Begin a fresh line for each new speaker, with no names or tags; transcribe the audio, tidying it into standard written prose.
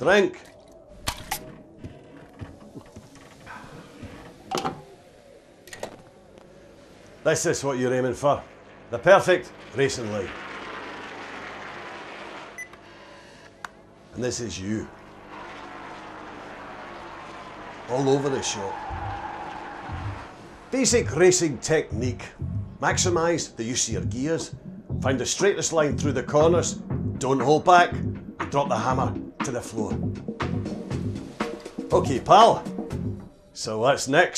drink. This is what you're aiming for. The perfect racing line. And this is you. All over the shop. Basic racing technique. Maximise the use of your gears. Find the straightest line through the corners. Don't hold back. And drop the hammer to the floor. Okay, pal. So what's next?